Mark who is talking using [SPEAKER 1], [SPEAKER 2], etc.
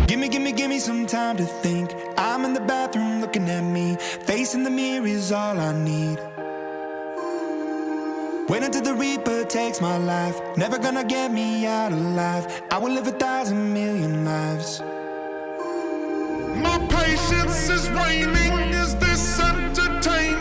[SPEAKER 1] Give me some time to think. I'm in the bathroom looking at me. Facing the mirror is all I need. Wait until the Reaper takes my life. Never gonna get me out alive. I will live 1,000,000,000 lives.
[SPEAKER 2] My patience is waning. Is this entertaining?